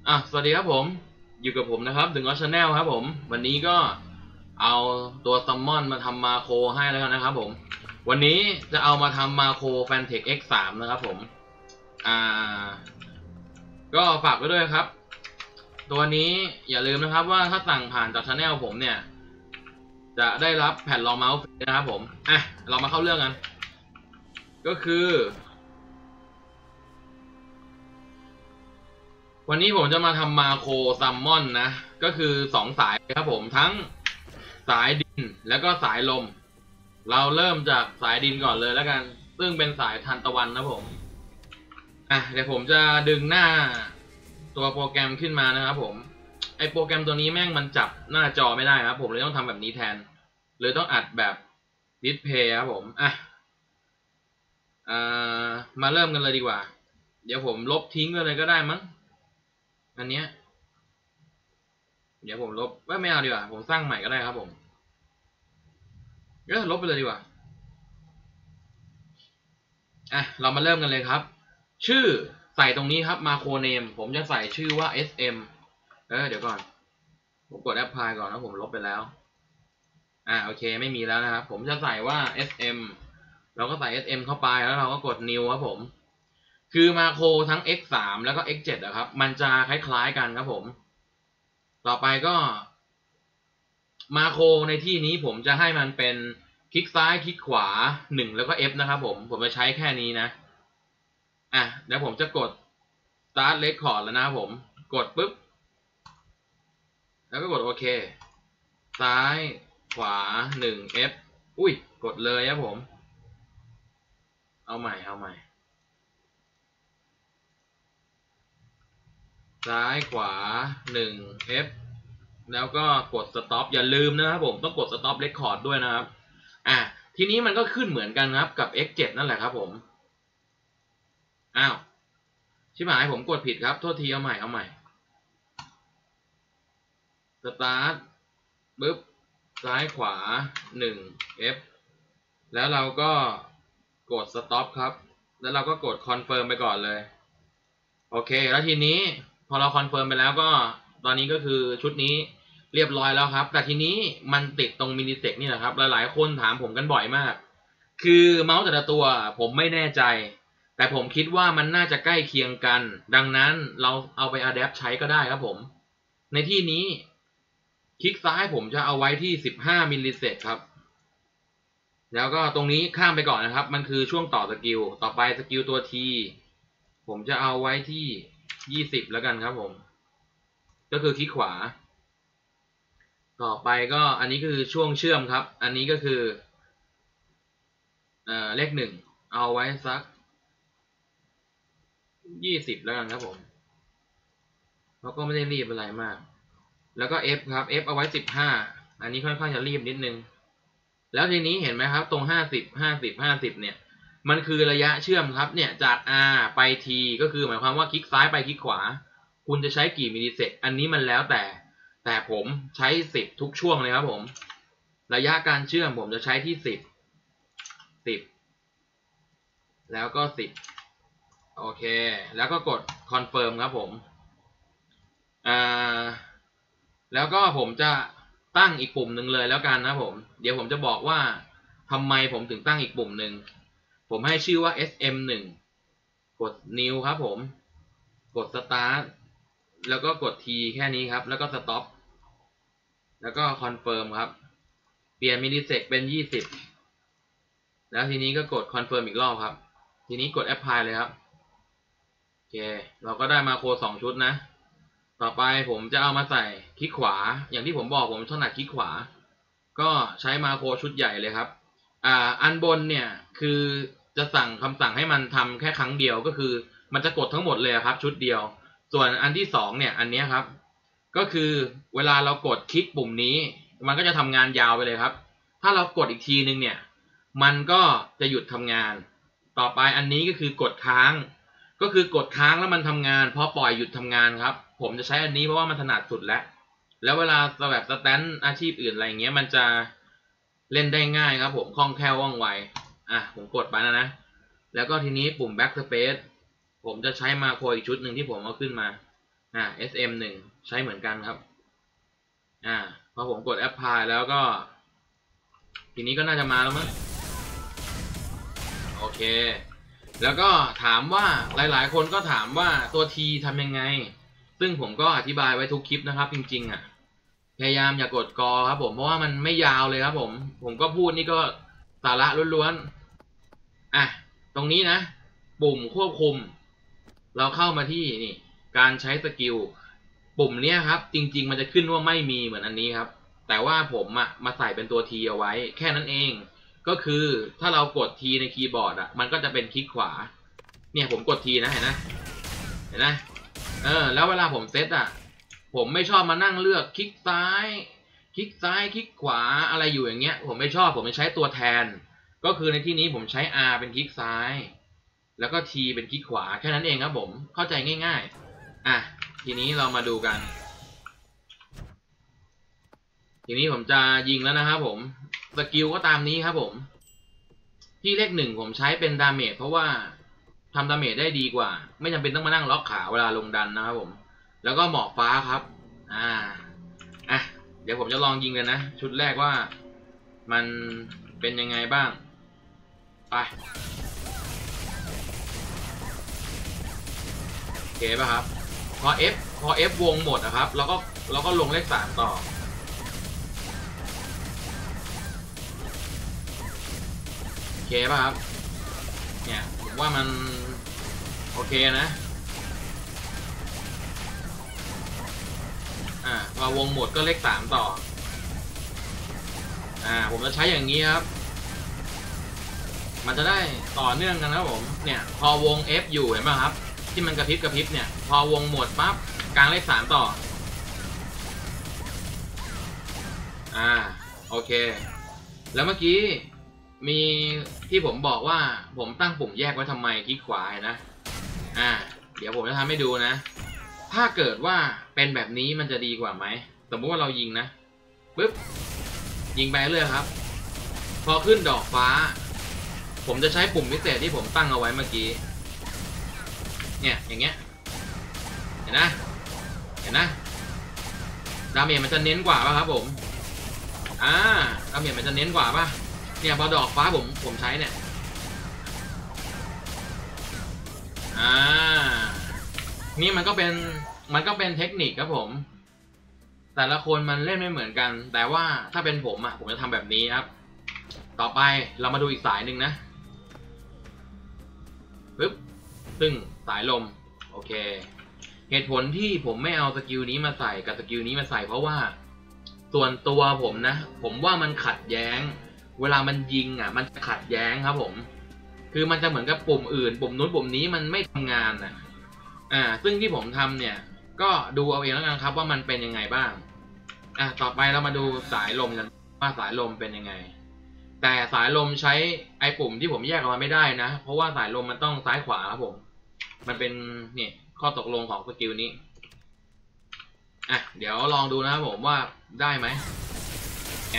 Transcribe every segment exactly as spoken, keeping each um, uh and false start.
อ่ะสวัสดีครับผมอยู่กับผมนะครับถึงออชแนลครับผมวันนี้ก็เอาตัวซัมมอนมาทำมาโครให้แล้วกันนะครับผมวันนี้จะเอามาทำมาโครแฟนเทค เอ็กซ์ สาม นะครับผมอ่าก็ฝากไว้ด้วยครับตัวนี้อย่าลืมนะครับว่าถ้าสั่งผ่านจากช anel ผมเนี่ยจะได้รับแผ่นรองเมาส์ฟรีนะครับผมอ่ะเรามาเข้าเรื่องกันก็คือวันนี้ผมจะมาทำมาโครซัมมอนนะก็คือสองสายครับผมทั้งสายดินแล้วก็สายลมเราเริ่มจากสายดินก่อนเลยแล้วกันซึ่งเป็นสายทานตะวันนะผมอ่ะเดี๋ยวผมจะดึงหน้าตัวโปรแกรมขึ้นมานะครับผมไอโปรแกรมตัวนี้แม่งมันจับหน้าจอไม่ได้ครับผมเลยต้องทำแบบนี้แทนเลยต้องอัดแบบดิสเพย์ครับผมอ่ะอ่ามาเริ่มกันเลยดีกว่าเดี๋ยวผมลบทิ้งไปเลยก็ได้มั้งอันเนี้ยเดี๋ยวผมลบว่าไม่เอาดีกว่าผมสร้างใหม่ก็ได้ครับผมเออลบไปเลยดีกว่าอ่ะเรามาเริ่มกันเลยครับชื่อใส่ตรงนี้ครับมาโครเนมผมจะใส่ชื่อว่า เอส เอ็ม เออเดี๋ยวก่อนผมกดแอปพลายก่อนนะผมลบไปแล้วอ่าโอเคไม่มีแล้วนะครับผมจะใส่ว่า เอส เอ็ม เราก็ใส่ เอส เอ็ม เข้าไปแล้วเราก็กด new ครับผมคือมาโครทั้ง เอ็กซ์ สาม แล้วก็ เอ็กซ์ เซเว่น นะครับมันจะคล้ายๆกันครับผมต่อไปก็มาโครในที่นี้ผมจะให้มันเป็นคลิกซ้ายคลิกขวาหนึ่งแล้วก็ F นะครับผมผมจะใช้แค่นี้นะอ่ะเดี๋ยวผมจะกด start record แล้วนะครับผมกดปุ๊บแล้วก็กดโอเคซ้ายขวาหนึ่ง F อุ้ยกดเลยครับผมเอาใหม่เอาใหม่ซ้ายขวาหนึ่ง F แล้วก็กด stop อย่าลืมนะครับผมต้องกด stop record ด้วยนะครับอ่ะทีนี้มันก็ขึ้นเหมือนกันครับกับ เอ็กซ์ เซเว่น นั่นแหละครับผมอ้าวชิบหายผมกดผิดครับโทษทีเอาใหม่เอาใหม่สตาร์ทปึ๊บซ้ายขวาหนึ่ง F แล้วเราก็กด stop ครับแล้วเราก็กด confirm ไปก่อนเลยโอเคแล้วทีนี้พอเรา confirm ไปแล้วก็ตอนนี้ก็คือชุดนี้เรียบร้อยแล้วครับแต่ทีนี้มันติดตรงมินิเซกนี่แหละครับหลายๆคนถามผมกันบ่อยมากคือเมาส์แต่ละตัวผมไม่แน่ใจแต่ผมคิดว่ามันน่าจะใกล้เคียงกันดังนั้นเราเอาไปอะแดปใช้ก็ได้ครับผมในที่นี้คลิกซ้ายผมจะเอาไว้ที่สิบห้ามิลลิเซกครับแล้วก็ตรงนี้ข้ามไปก่อนนะครับมันคือช่วงต่อสกิลต่อไปสกิลตัว T ผมจะเอาไว้ที่ยี่สิบแล้วกันครับผมก็คือคลิกขวาต่อไปก็อันนี้คือช่วงเชื่อมครับอันนี้ก็คือเอ่อเลขหนึ่งเอาไว้สักยี่สิบแล้วกันครับผมแล้วก็ไม่ได้รีบอะไรมากแล้วก็ F ครับ F เอาไว้สิบห้าอันนี้ค่อนข้างจะรีบนิดนึงแล้วทีนี้เห็นไหมครับตรงห้าสิบ ห้าสิบ ห้าสิบเนี่ยมันคือระยะเชื่อมครับเนี่ยจาก R ไป T ก็คือหมายความว่าคลิกซ้ายไปคลิกขวาคุณจะใช้กี่มิลลิเซกอันนี้มันแล้วแต่แต่ผมใช้สิบทุกช่วงเลยครับผมระยะการเชื่อมผมจะใช้ที่สิบ สิบแล้วก็สิบโอเคแล้วก็กดคอนเฟิร์มครับผมอ่าแล้วก็ผมจะตั้งอีกปุ่มหนึ่งเลยแล้วกันนะผมเดี๋ยวผมจะบอกว่าทำไมผมถึงตั้งอีกปุ่มหนึ่งผมให้ชื่อว่า เอส เอ็ม หนึ่ง กด new ครับผมกด start แล้วก็กด T แค่นี้ครับแล้วก็ stop แล้วก็ confirm ครับเปลี่ยนมิลลิเซกเป็นยี่สิบแล้วทีนี้ก็กด confirm อีกรอบครับทีนี้กด apply เลยครับโอเคเราก็ได้มาโครสองชุดนะต่อไปผมจะเอามาใส่คลิกขวาอย่างที่ผมบอกผมถนัดคลิกขวาก็ใช้มาโครชุดใหญ่เลยครับอ่าอันบนเนี่ยคือจะสั่งคำสั่งให้มันทำแค่ครั้งเดียวก็คือมันจะกดทั้งหมดเลยครับชุดเดียวส่วนอันที่สองเนี่ยอันนี้ครับก็คือเวลาเรากดคลิกปุ่มนี้มันก็จะทำงานยาวไปเลยครับถ้าเรากดอีกทีนึงเนี่ยมันก็จะหยุดทำงานต่อไปอันนี้ก็คือกดค้างก็คือกดค้างแล้วมันทำงานพอปล่อยหยุดทำงานครับผมจะใช้อันนี้เพราะว่ามันถนัดสุดแล้วแล้วเวลาแบบสแตนอาชีพอื่นอะไรเงี้ยมันจะเล่นได้ง่ายครับผมคล่องแคล่วว่องไวอ่ะผมกดไปแล้วนะแล้วก็ทีนี้ปุ่ม backspace ผมจะใช้มาโครอีกชุดหนึ่งที่ผมเอาขึ้นมาอ่า เอส เอ็ม หนึ่ง ใช้เหมือนกันครับอ่าพอผมกด apply แล้วก็ทีนี้ก็น่าจะมาแล้วมั้งโอเคแล้วก็ถามว่าหลายๆคนก็ถามว่าตัว T ทำยังไงซึ่งผมก็อธิบายไว้ทุกคลิปนะครับจริงๆอ่ะพยายามอย่ากดกอครับผมเพราะว่ามันไม่ยาวเลยครับผมผมก็พูดนี่ก็สาระล้วนๆอ่ะตรงนี้นะปุ่มควบคุมเราเข้ามาที่นี่การใช้สกิลปุ่มเนี้ยครับจริงๆมันจะขึ้นว่าไม่มีเหมือนอันนี้ครับแต่ว่าผมอะมาใส่เป็นตัว T เอาไว้แค่นั้นเองก็คือถ้าเรากด T ในคีย์บอร์ดอะมันก็จะเป็นคลิกขวาเนี่ยผมกด T นะเห็นไหมเห็นไหมเออแล้วเวลาผมเซตอะผมไม่ชอบมานั่งเลือกคลิกซ้ายคลิกซ้ายคลิกขวาอะไรอยู่อย่างเงี้ยผมไม่ชอบผมจะใช้ตัวแทนก็คือในที่นี้ผมใช้ R เป็นคลิกซ้ายแล้วก็ T เป็นคลิกขวาแค่นั้นเองครับผมเข้าใจง่ายๆอ่ะทีนี้เรามาดูกันทีนี้ผมจะยิงแล้วนะครับผมสกิลก็ตามนี้ครับผมที่เลขหนึ่งผมใช้เป็นดาเมจเพราะว่าทำดาเมจได้ดีกว่าไม่จำเป็นต้องมานั่งล็อกขาเวลาลงดันนะครับผมแล้วก็หมอกฟ้าครับอ่าอ่ะเดี๋ยวผมจะลองยิงเลยนะชุดแรกว่ามันเป็นยังไงบ้างไปโอเคป่ะครับพอ F พอ F วงหมดนะครับแล้วก็เราก็ลงเลขสามต่อโอเคป่ะครับเนี่ยผมว่ามันโอเคนะอ่าพอวงหมดก็เลขสามต่ออ่าผมจะใช้อย่างนี้ครับมันจะได้ต่อเนื่องกันนะผมเนี่ยพอวง F อยู่เห็นไหมครับที่มันกระพริบกระพริบเนี่ยพอวงหมดปั๊บกลางเลขสามต่ออ่าโอเคแล้วเมื่อกี้มีที่ผมบอกว่าผมตั้งปุ่มแยกไว้ทำไมคลิกขวานะอ่าเดี๋ยวผมจะทำให้ดูนะถ้าเกิดว่าเป็นแบบนี้มันจะดีกว่าไหมสมมติว่าเรายิงนะปึ๊บยิงไปเรื่อยครับพอขึ้นดอกฟ้าผมจะใช้ปุ่มพิเศษที่ผมตั้งเอาไว้เมื่อกี้เนี่ยอย่างเงี้ยเห็นนะเห็นนะดาเมจมันจะเน้นกว่าป่ะครับผมอ่าดาเมจมันจะเน้นกว่าป่ะเนี่ยพอดอกฟ้าผมผมใช้เนี่ยอ่านี่มันก็เป็นมันก็เป็นเทคนิคครับผมแต่ละคนมันเล่นไม่เหมือนกันแต่ว่าถ้าเป็นผมอ่ะผมจะทำแบบนี้ครับต่อไปเรามาดูอีกสายหนึ่งนะปึ๊บซึ่งสายลมโอเคเหตุผลที่ผมไม่เอาสกิลนี้มาใส่กับสกิลนี้มาใส่เพราะว่าส่วนตัวผมนะผมว่ามันขัดแย้งเวลามันยิงอ่ะมันจะขัดแย้งครับผมคือมันจะเหมือนกับปุ่มอื่นปุ่มนู้นปุ่มนี้มันไม่ทำงานอ่ะอ่าซึ่งที่ผมทำเนี่ยก็ดูเอาเองแล้วกันครับว่ามันเป็นยังไงบ้างอ่ะต่อไปเรามาดูสายลมกันว่าสายลมเป็นยังไงแต่สายลมใช้ไอ้ปุ่มที่ผมแยกออกมาไม่ได้นะเพราะว่าสายลมมันต้องซ้ายขวาครับผมมันเป็นเนี่ยข้อตกลงของสกิลนี้อ่ะเดี๋ยวลองดูนะครับผมว่าได้ไหมไง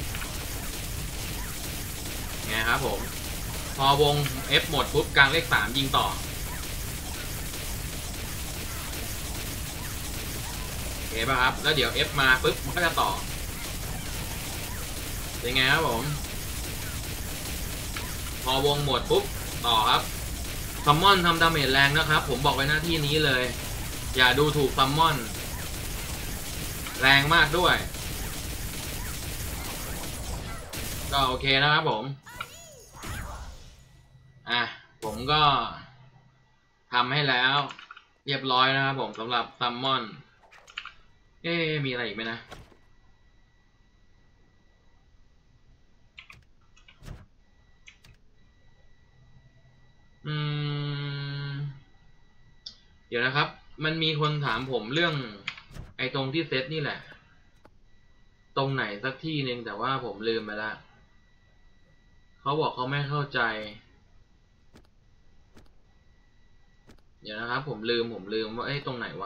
ไงครับผมพอวง F หมดปุ๊บกลางเลขสามยิงต่อโอเคป่ะครับแล้วเดี๋ยว F มาปุ๊บมันก็จะต่อเป็นไงครับผมพอวงหมดปุ๊บต่อครับซัมมอนทำดาเมจแรงนะครับผมบอกไว้หน้าที่นี้เลยอย่าดูถูกซัมมอนแรงมากด้วยก็โอเคนะครับผมอ่ะผมก็ทำให้แล้วเรียบร้อยนะครับผมสำหรับซัมมอนเอ๊มีอะไรอีกไหมนะอืมเดี๋ยวนะครับมันมีคนถามผมเรื่องไอ้ตรงที่เซตนี่แหละตรงไหนสักที่หนึ่งแต่ว่าผมลืมไปละเขาบอกเขาไม่เข้าใจเดี๋ยวนะครับผมลืมผมลืมว่าเอ้ยตรงไหนวะ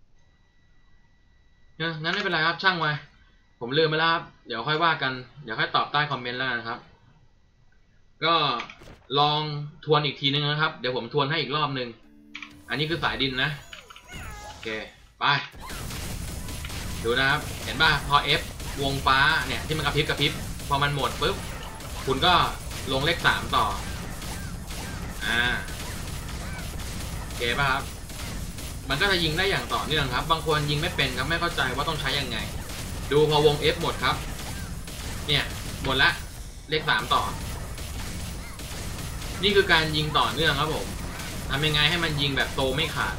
เนี่ยงั้นไม่เป็นไรครับช่างไว้ผมลืมไปแล้วครับเดี๋ยวค่อยว่ากันเดี๋ยวค่อยตอบใต้คอมเมนต์แล้วกันครับก็ลองทวนอีกทีนึงนะครับเดี๋ยวผมทวนให้อีกรอบนึงอันนี้คือสายดินนะโอเคไปดูนะครับเห็นป่ะพอ F วงฟ้าเนี่ยที่มันกระพริบกระพริบพอมันหมดปุ๊บคุณก็ลงเลขสามต่ออ่าโอเคป่ะครับมันก็จะยิงได้อย่างต่อเนื่องครับบางคนยิงไม่เป็นครับไม่เข้าใจว่าต้องใช้ยังไงดูพอวง F หมดครับเนี่ยหมดละเลขสามต่อนี่คือการยิงต่อเนื่องครับผมทำยังไงให้มันยิงแบบโตไม่ขาด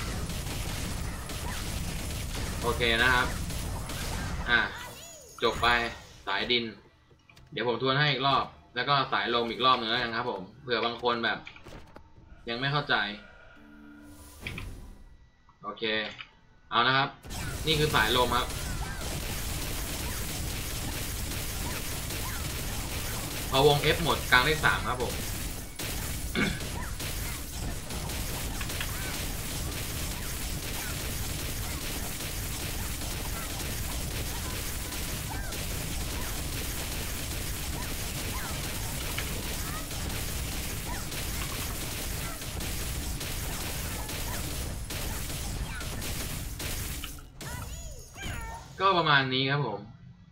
โอเคนะครับอ่ะจบไปสายดินเดี๋ยวผมทวนให้อีกรอบแล้วก็สายลมอีกรอบหนึ่งแล้วกันครับผมเผื่อบางคนแบบยังไม่เข้าใจโอเคเอานะครับนี่คือสายลมครับพอวง F หมดกลางเลขสามครับผมก็ประมาณนี้ครับผม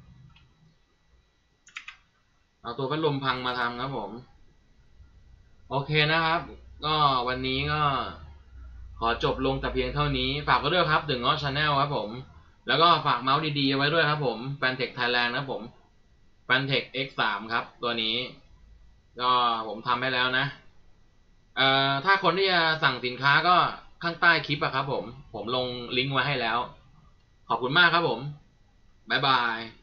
เอาตัวพัดลมพังมาทำครับผมโอเคนะครับก็วันนี้ก็ขอจบลงแต่เพียงเท่านี้ฝากไว้ด้วยครับถึงง้อชาแนลครับผมแล้วก็ฝากเมาส์ดีๆไว้ด้วยครับผม Fantech Thailand ครับผม Fantech เอ็กซ์ สาม ครับตัวนี้ก็ผมทำให้แล้วนะเอ่อถ้าคนที่จะสั่งสินค้าก็ข้างใต้คลิปอะครับผมผมลงลิงก์ไว้ให้แล้วขอบคุณมากครับผมบ๊ายบาย